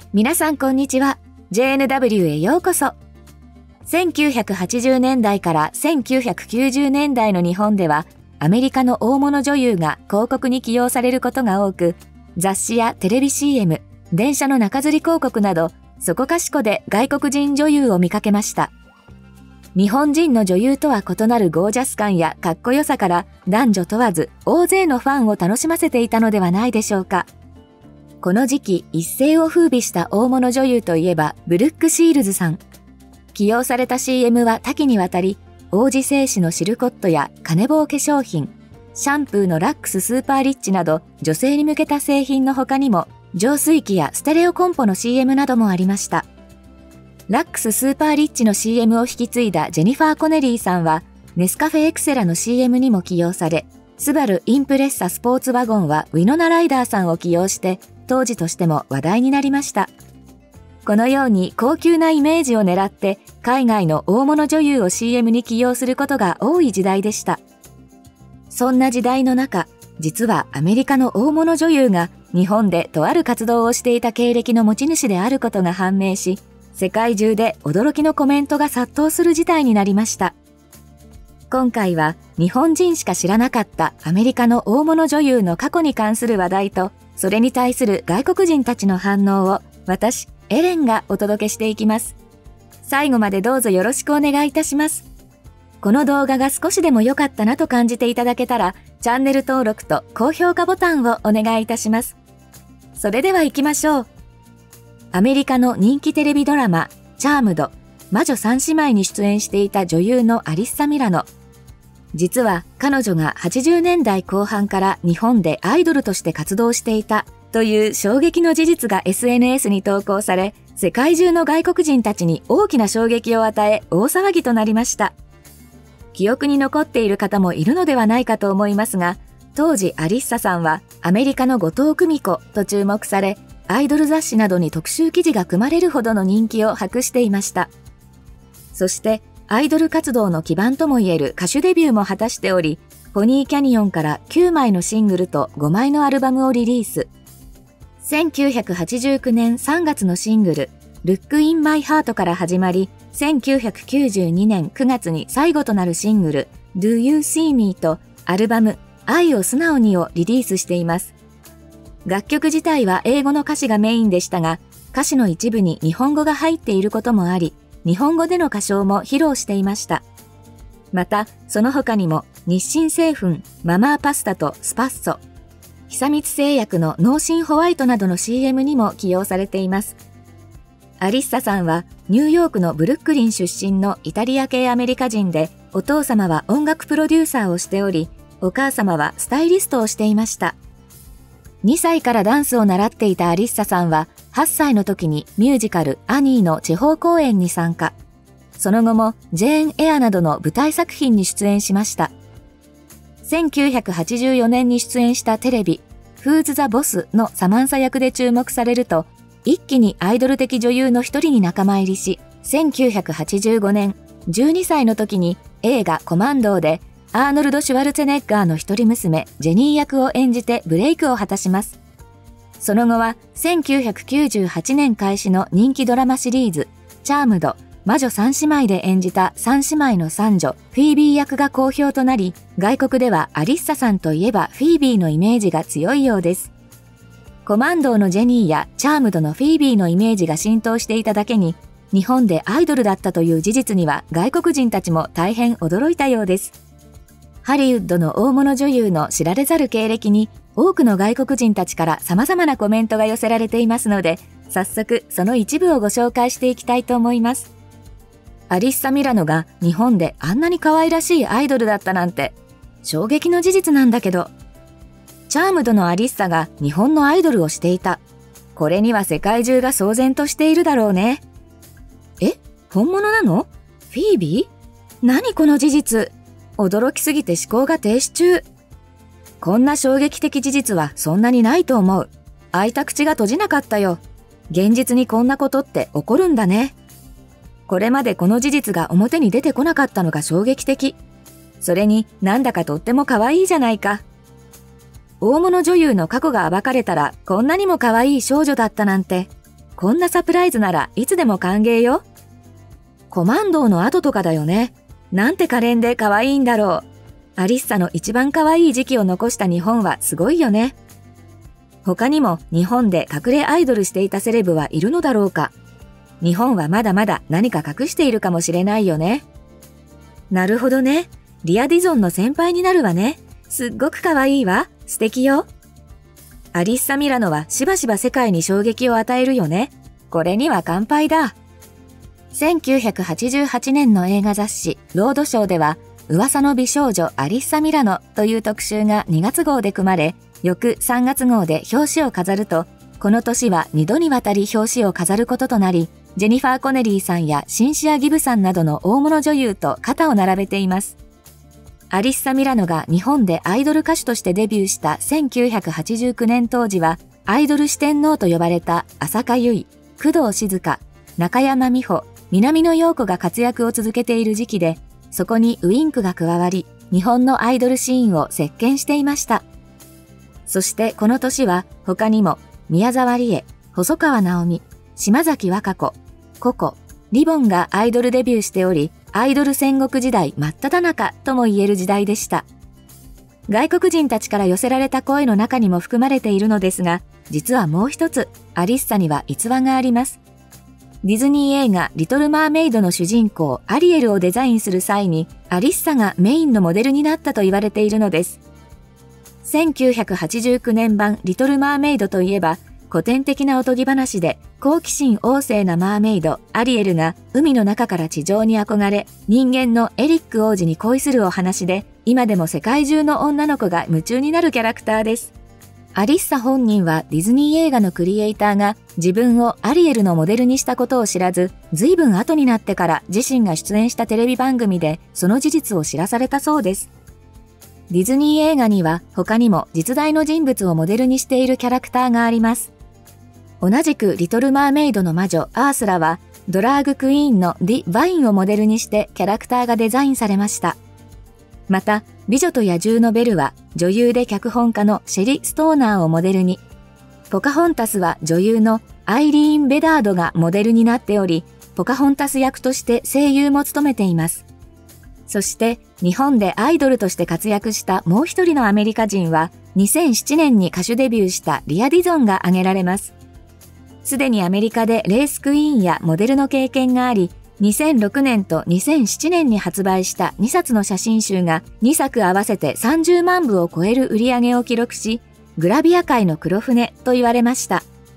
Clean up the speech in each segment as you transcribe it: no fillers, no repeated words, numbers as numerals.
皆さんこんにちは。JNW へようこそ。1980年代から1990年代の日本では、アメリカの大物女優が広告に起用されることが多く、雑誌やテレビ CM、電車の中吊り広告など、そこかしこで外国人女優を見かけました。日本人の女優とは異なるゴージャス感やかっこよさから男女問わず大勢のファンを楽しませていたのではないでしょうか。この時期一世を風靡した大物女優といえばブルック・シールズさん。起用された CM は多岐にわたり、王子製紙のシルコットやカネボウ化粧品、シャンプーのラックススーパーリッチなど女性に向けた製品の他にも浄水器やステレオコンポの CM などもありました。ラックススーパーリッチの CM を引き継いだジェニファー・コネリーさんはネスカフェエクセラの CM にも起用され、スバルインプレッサスポーツワゴンはウィノナ・ライダーさんを起用して当時としても話題になりました。このように高級なイメージを狙って海外の大物女優を CM に起用することが多い時代でした。そんな時代の中、実はアメリカの大物女優が日本でとある活動をしていた経歴の持ち主であることが判明し、世界中で驚きのコメントが殺到する事態になりました。今回は日本人しか知らなかったアメリカの大物女優の過去に関する話題と、それに対する外国人たちの反応を私、エレンがお届けしていきます。最後までどうぞよろしくお願いいたします。この動画が少しでも良かったなと感じていただけたら、チャンネル登録と高評価ボタンをお願いいたします。それでは行きましょう。アメリカの人気テレビドラマ、チャームド、魔女三姉妹に出演していた女優のアリッサ・ミラノ。実は彼女が80年代後半から日本でアイドルとして活動していたという衝撃の事実が SNS に投稿され、世界中の外国人たちに大きな衝撃を与え大騒ぎとなりました。記憶に残っている方もいるのではないかと思いますが、当時アリッサさんはアメリカの後藤久美子と注目され、アイドル雑誌などに特集記事が組まれるほどの人気を博していました。そしてアイドル活動の基盤ともいえる歌手デビューも果たしており、ポニーキャニオンから9枚のシングルと5枚のアルバムをリリース。1989年3月のシングル、Look in My Heart から始まり、1992年9月に最後となるシングル、Do You See Me とアルバム、愛を素直にをリリースしています。楽曲自体は英語の歌詞がメインでしたが、歌詞の一部に日本語が入っていることもあり、日本語での歌唱も披露していました。また、その他にも日清製粉、ママーパスタとスパッソ、久光製薬の脳神ホワイトなどの CM にも起用されています。アリッサさんはニューヨークのブルックリン出身のイタリア系アメリカ人で、お父様は音楽プロデューサーをしており、お母様はスタイリストをしていました。2歳からダンスを習っていたアリッサさんは、8歳の時にミュージカルアニーの地方公演に参加。その後もジェーン・エアなどの舞台作品に出演しました。1984年に出演したテレビ、Who's the Boss のサマンサ役で注目されると、一気にアイドル的女優の一人に仲間入りし、1985年、12歳の時に映画コマンドーで、アーノルド・シュワルツェネッガーの一人娘、ジェニー役を演じてブレイクを果たします。その後は、1998年開始の人気ドラマシリーズ、チャームド、魔女三姉妹で演じた三姉妹の三女、フィービー役が好評となり、外国ではアリッサさんといえばフィービーのイメージが強いようです。コマンドーのジェニーやチャームドのフィービーのイメージが浸透していただけに、日本でアイドルだったという事実には外国人たちも大変驚いたようです。ハリウッドの大物女優の知られざる経歴に多くの外国人たちから様々なコメントが寄せられていますので、早速その一部をご紹介していきたいと思います。アリッサ・ミラノが日本であんなに可愛らしいアイドルだったなんて衝撃の事実なんだけど、チャームドのアリッサが日本のアイドルをしていた。これには世界中が騒然としているだろうね。え、本物なの？フィービー？何この事実？驚きすぎて思考が停止中。こんな衝撃的事実はそんなにないと思う。開いた口が閉じなかったよ。現実にこんなことって起こるんだね。これまでこの事実が表に出てこなかったのが衝撃的。それになんだかとっても可愛いじゃないか。大物女優の過去が暴かれたらこんなにも可愛い少女だったなんて。 こんなサプライズならいつでも歓迎よ。コマンドーの後とかだよね。なんて可憐で可愛いんだろう。アリッサの一番可愛い時期を残した日本はすごいよね。他にも日本で隠れアイドルしていたセレブはいるのだろうか。日本はまだまだ何か隠しているかもしれないよね。なるほどね。リア・ディゾンの先輩になるわね。すっごく可愛いわ。素敵よ。アリッサ・ミラノはしばしば世界に衝撃を与えるよね。これには乾杯だ。1988年の映画雑誌ロードショーでは噂の美少女アリッサ・ミラノという特集が2月号で組まれ、翌3月号で表紙を飾ると、この年は2度にわたり表紙を飾ることとなり、ジェニファー・コネリーさんやシンシア・ギブさんなどの大物女優と肩を並べています。アリッサ・ミラノが日本でアイドル歌手としてデビューした1989年当時は、アイドル四天王と呼ばれた浅香唯、工藤静香、中山美穂、南野陽子が活躍を続けている時期で、そこにウインクが加わり、日本のアイドルシーンを席巻していました。そしてこの年は他にも宮沢りえ、細川直美、島崎和歌子、ココ、リボンがアイドルデビューしており、アイドル戦国時代真っ只中とも言える時代でした。外国人たちから寄せられた声の中にも含まれているのですが、実はもう一つ、アリッサには逸話があります。ディズニー映画リトル・マーメイドの主人公アリエルをデザインする際に、アリッサがメインのモデルになったと言われているのです。1989年版リトル・マーメイドといえば、古典的なおとぎ話で好奇心旺盛なマーメイドアリエルが海の中から地上に憧れ、人間のエリック王子に恋するお話で、今でも世界中の女の子が夢中になるキャラクターです。アリッサ本人はディズニー映画のクリエイターが自分をアリエルのモデルにしたことを知らず、随分後になってから自身が出演したテレビ番組でその事実を知らされたそうです。ディズニー映画には他にも実在の人物をモデルにしているキャラクターがあります。同じくリトル・マーメイドの魔女アースラはドラァグクイーンのディ・ヴァインをモデルにしてキャラクターがデザインされました。また、美女と野獣のベルは女優で脚本家のシェリ・ストーナーをモデルに、ポカホンタスは女優のアイリーン・ベダードがモデルになっており、ポカホンタス役として声優も務めています。そして日本でアイドルとして活躍したもう一人のアメリカ人は2007年に歌手デビューしたリア・ディゾンが挙げられます。すでにアメリカでレースクイーンやモデルの経験があり、2006年と2007年に発売した2冊の写真集が2作合わせて30万部を超える売り上げを記録し、グラビア界の黒船と言われました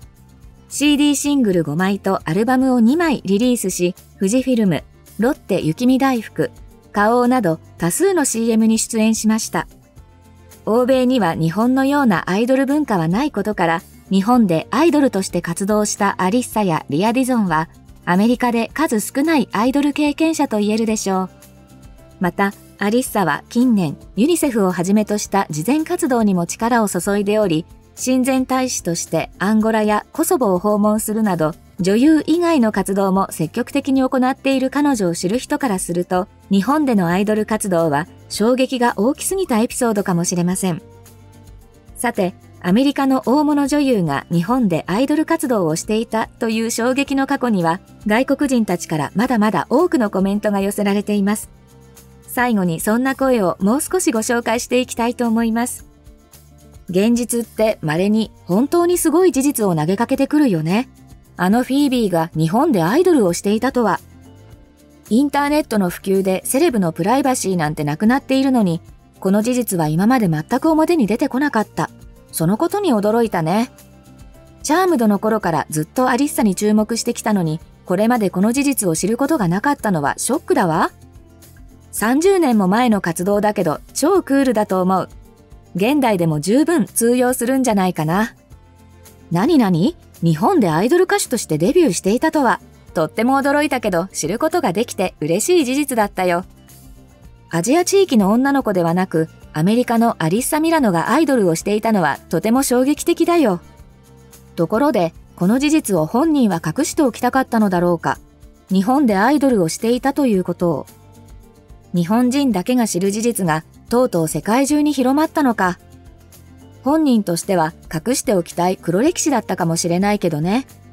。CD シングル5枚とアルバムを2枚リリースし、富士フィルム、ロッテ雪見大福、花王など多数の CM に出演しました。欧米には日本のようなアイドル文化はないことから、日本でアイドルとして活動したアリッサやリア・ディゾンは、アメリカで数少ないアイドル経験者と言えるでしょう。また、アリッサは近年、ユニセフをはじめとした慈善活動にも力を注いでおり、親善大使としてアンゴラやコソボを訪問するなど、女優以外の活動も積極的に行っている彼女を知る人からすると、日本でのアイドル活動は衝撃が大きすぎたエピソードかもしれません。さて、アメリカの大物女優が日本でアイドル活動をしていたという衝撃の過去には、外国人たちからまだまだ多くのコメントが寄せられています。最後にそんな声をもう少しご紹介していきたいと思います。現実って稀に本当にすごい事実を投げかけてくるよね。あのフィービーが日本でアイドルをしていたとは。インターネットの普及でセレブのプライバシーなんてなくなっているのに、この事実は今まで全く表に出てこなかった。そのことに驚いたね。チャームドの頃からずっとアリッサに注目してきたのに、これまでこの事実を知ることがなかったのはショックだわ。30年も前の活動だけど超クールだと思う。現代でも十分通用するんじゃないかな。何々？日本でアイドル歌手としてデビューしていたとは、とっても驚いたけど知ることができて嬉しい事実だったよ。アジア地域の女の子ではなく、アメリカのアリッサ・ミラノがアイドルをしていたのはとても衝撃的だよ。ところで、この事実を本人は隠しておきたかったのだろうか。日本でアイドルをしていたということを。日本人だけが知る事実がとうとう世界中に広まったのか。本人としては隠しておきたい黒歴史だったかもしれないけどね。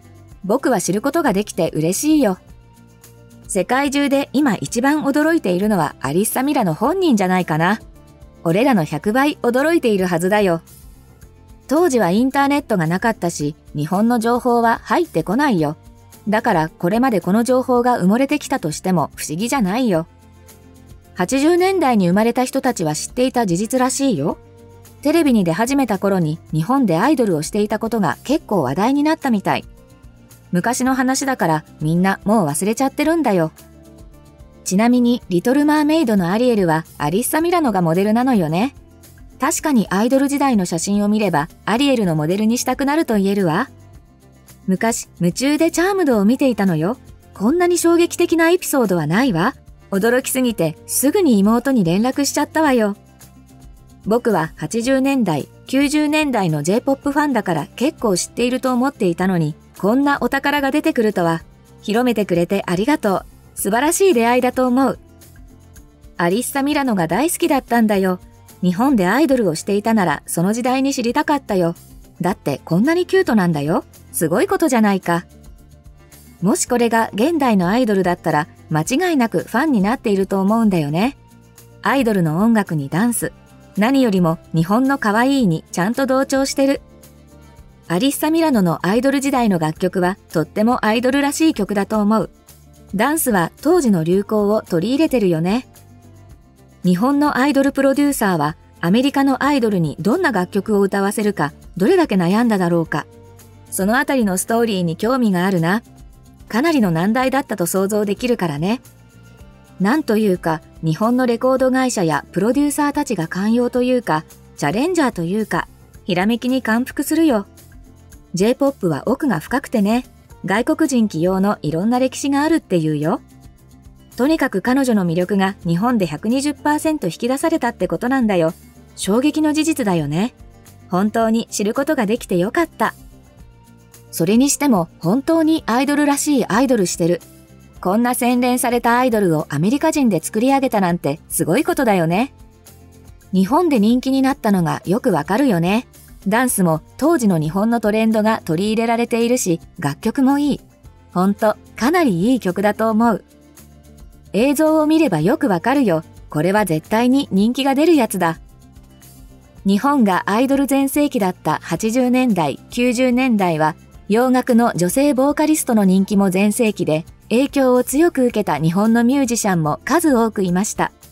僕は知ることができて嬉しいよ。世界中で今一番驚いているのはアリッサ・ミラノ本人じゃないかな。俺らの100倍驚いているはずだよ。当時はインターネットがなかったし、日本の情報は入ってこないよ。だからこれまでこの情報が埋もれてきたとしても不思議じゃないよ。80年代に生まれた人たちは知っていた事実らしいよ。テレビに出始めた頃に日本でアイドルをしていたことが結構話題になったみたい。昔の話だからみんなもう忘れちゃってるんだよ。ちなみにリトルマーメイドのアリエルはアリッサ・ミラノがモデルなのよね。確かにアイドル時代の写真を見ればアリエルのモデルにしたくなると言えるわ。昔夢中でチャームドを見ていたのよ。こんなに衝撃的なエピソードはないわ。驚きすぎてすぐに妹に連絡しちゃったわよ。僕は80年代、90年代の J-POP ファンだから結構知っていると思っていたのに、こんなお宝が出てくるとは。広めてくれてありがとう。素晴らしい出会いだと思う。アリッサ・ミラノが大好きだったんだよ。日本でアイドルをしていたならその時代に知りたかったよ。だってこんなにキュートなんだよ。すごいことじゃないか。もしこれが現代のアイドルだったら間違いなくファンになっていると思うんだよね。アイドルの音楽にダンス。何よりも日本の可愛いにちゃんと同調してる。アリッサ・ミラノのアイドル時代の楽曲はとってもアイドルらしい曲だと思う。ダンスは当時の流行を取り入れてるよね。日本のアイドルプロデューサーはアメリカのアイドルにどんな楽曲を歌わせるかどれだけ悩んだだろうか。そのあたりのストーリーに興味があるな。かなりの難題だったと想像できるからね。なんというか、日本のレコード会社やプロデューサーたちが寛容というか、チャレンジャーというか、ひらめきに感服するよ。J-POP は奥が深くてね、外国人起用のいろんな歴史があるっていうよ。とにかく彼女の魅力が日本で 120% 引き出されたってことなんだよ。衝撃の事実だよね。本当に知ることができてよかった。それにしても本当にアイドルらしいアイドルしてる。こんな洗練されたアイドルをアメリカ人で作り上げたなんてすごいことだよね。日本で人気になったのがよくわかるよね。ダンスも当時の日本のトレンドが取り入れられているし、楽曲もいい。ほんと、かなりいい曲だと思う。映像を見ればよくわかるよ。これは絶対に人気が出るやつだ。日本がアイドル全盛期だった80年代、90年代は、洋楽の女性ボーカリストの人気も全盛期で、影響を強く受けた日本のミュージシャンも数多くいました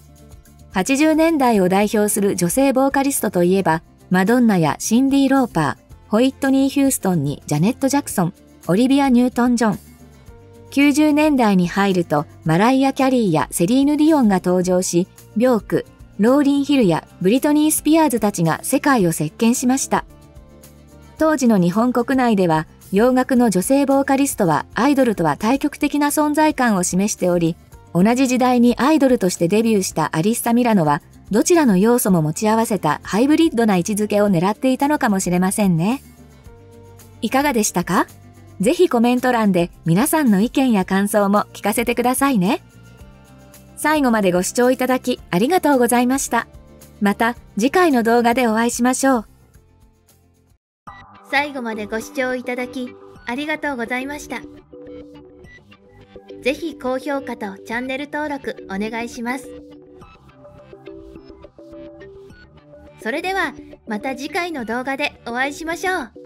。80年代を代表する女性ボーカリストといえば、マドンナやシンディ・ローパー、ホイットニー・ヒューストンにジャネット・ジャクソン、オリビア・ニュートン・ジョン。90年代に入るとマライア・キャリーやセリーヌ・ディオンが登場し、ビョーク、ローリン・ヒルやブリトニー・スピアーズたちが世界を席巻しました。当時の日本国内では、洋楽の女性ボーカリストはアイドルとは対極的な存在感を示しており、同じ時代にアイドルとしてデビューしたアリッサ・ミラノは、どちらの要素も持ち合わせたハイブリッドな位置づけを狙っていたのかもしれませんね。いかがでしたか？ぜひコメント欄で皆さんの意見や感想も聞かせてくださいね。最後までご視聴いただきありがとうございました。また次回の動画でお会いしましょう。 最後までご視聴いただきありがとうございました。ぜひ高評価とチャンネル登録お願いします。それではまた次回の動画でお会いしましょう。